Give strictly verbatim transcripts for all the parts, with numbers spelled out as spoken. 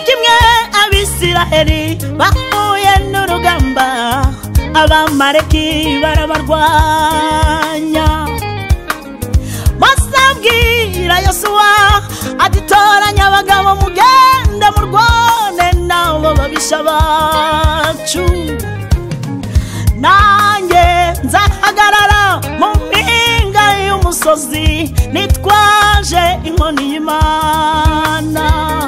kimwe Abisiraheli bahuye n'urugamba Abamaleki barabarwanya Mose abwira Yosuwa ati toranya abagabo mugende murwane nabo babisha bacu nanjye nzahagarara mu mpinga y'umusozi nitwaje inkoni y'Imana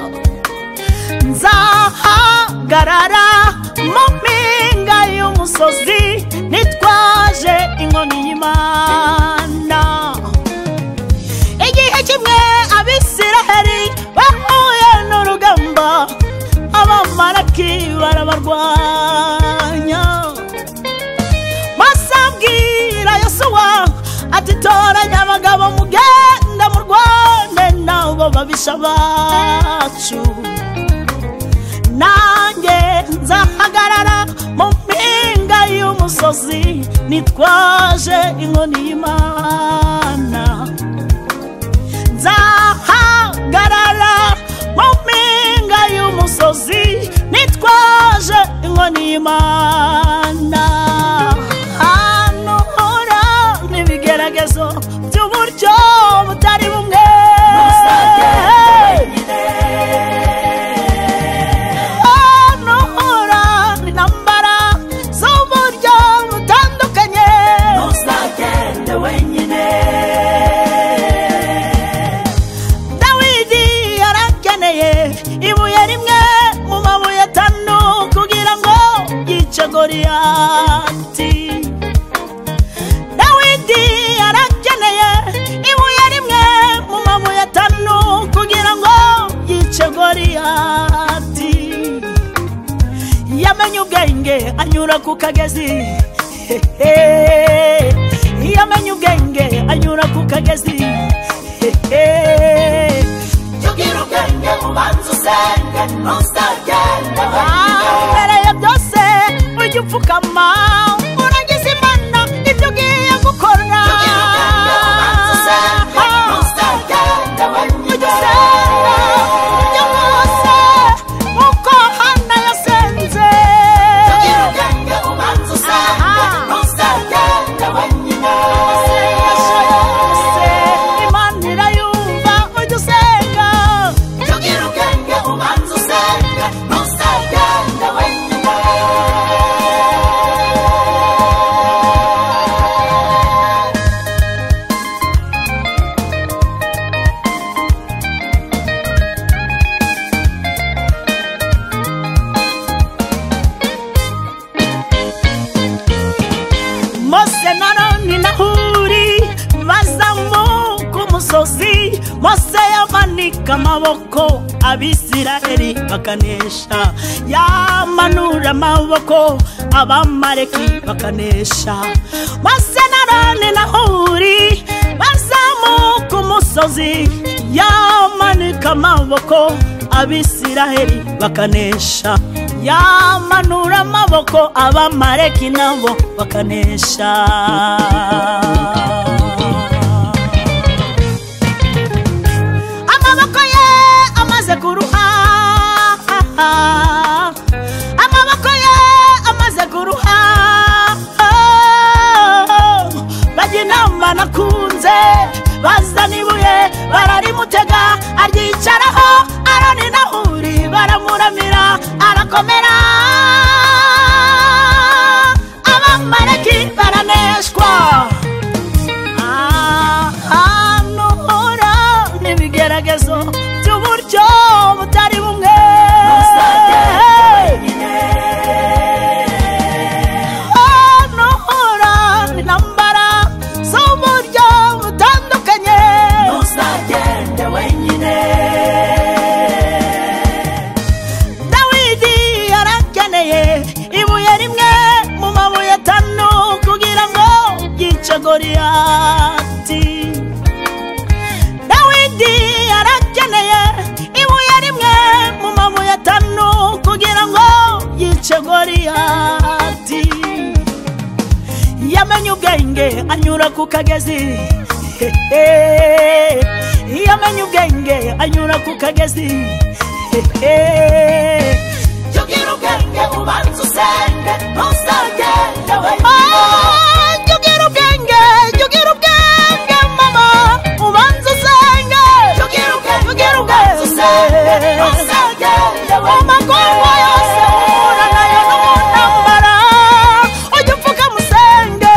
nzahagarara mu mpinga y'umusozi nitwaje inkoni y'Imana igihe kimwe Abisiraheli bahuye n'urugamba Abamaleki barabarwanya Mose abwira Yosuwa ati toranya abagabo mugende murwane nabo babisha bacu nanjye nzahagarara mu mpinga y'umusozi nitwaje inkoni y'Imana nzahagarara mu mpinga y'umusozi nitwaje inkoni y'Imana hano hora n'ibigeragezo by'uburyo butari bumwe hano hora n'intambara z'uburyo butandukanye ntuzagende wenyine Dawidi yarakeneye ibuye rimwe mu mabuye atanu kugira ngo yice Goliyati Dawidi yarakeneye ibuye rimwe mu mabuye atanu kugira ngo yice Goliyati yamenye ubwenge anyura ku kagezi yamenye ubwenge anyura ku kagezi tugira ubwenge ubanza usenge ntuzagende mbere ya byose ujye upfukama uragize Imana ibyo ugiye gukora tugira ubwenge ubanza usenge ntuzagende ujye usenga ujye bose uko Hana yasenze tugira ubwenge ubanza usenge ntuzagende wenyine Imana irayumva ujye usenga tugira ubwenge ubanza usenge ntuzagende wenyine Mose na Aroni na Huri bazamuka umusozi Mose yamanika amaboko Abisiraheli bakanesha yamanura amaboko Abamaleki bakanesha Mose na Aroni na Huri bazamuka umusozi yamanika amaboko Abisiraheli bakanesha yamanura amaboko Abamaleki nabo bakanesha amaboko ye amaze kuruha amaboko ye amaze kuruha bajya inama nakunze bazana ibuye bararimutega aryicaraho Aroni na Huri baramuramira arakomera Abamaleki baraneshwa hano hora n'ibigeragezo by'uburyo butari bumwe hano hora n'intambara z'uburyo butandukanye ntuzagende wenyine Dawidi yarakeneye ibuye rimwe mu mabuye atanu kugira ngo yice Goliyati Dawidi yarakeneye ibuye rimwe mu mabuye atanu kugira ngo yice Goliyati yamenye ubwenge anyura ku kagezi yamenye ubwenge anyura ku kagezi ntuzagende amagorwa yose uhura nayo no mu ntambara ujye upfuka musenge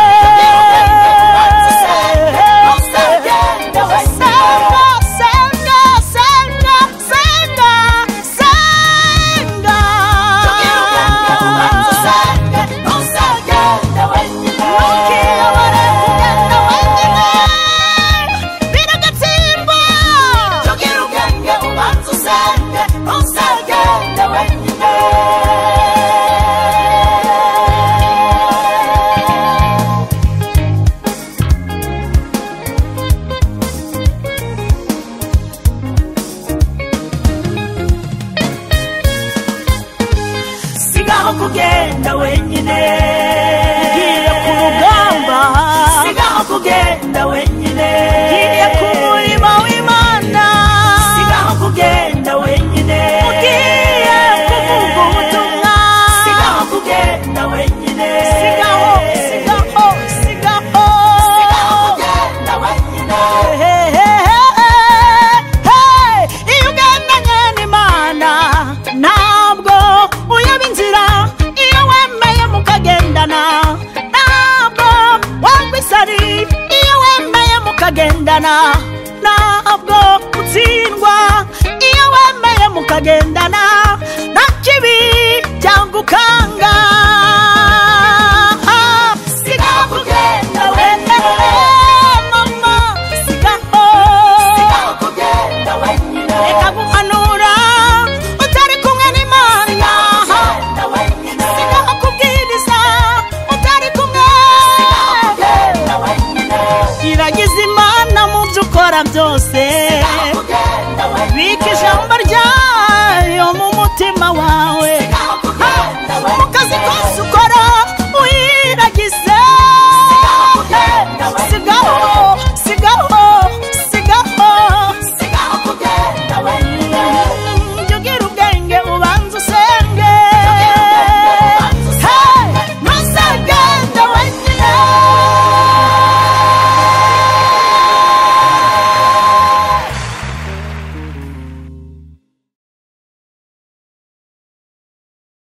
kugenda wenyine ngiye ku rugamba sigaho kugenda wenyine ngiye ku murimo w'Imana sigaho kugenda wenyine ugiye kuvuga ubutumwa sigaho kugenda wenyine sigaho sigaho sigaho sigaho kugenda wenyine iyo ugendanye n'Imana ntabwo uyaba inzira ntabwo wambisari iyo wemeye mukagendana ntabwo utsindwa iyo wemeye mukagendana nta kibi cyangukanga sigaho kugenda wenyine mama sigaho sigaho kugenda wenyine reka guhanura utari kumwe n'Imana sigaho kubwiriza iragize Imana mu byo ukora byose bika ijambo ryayo mu mutima wawe mu kazi kose ukora uyiragize sigaho